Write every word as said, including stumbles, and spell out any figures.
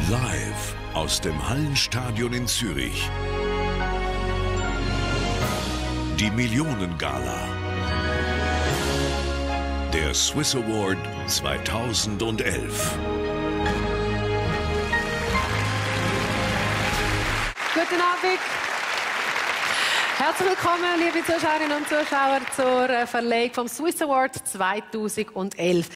Live aus dem Hallenstadion in Zürich. Die Millionen-Gala. Der SwissAward zweitausendelf. Guten Abend. Herzlich willkommen, liebe Zuschauerinnen und Zuschauer, zur Verleihung vom SwissAward zweitausendelf.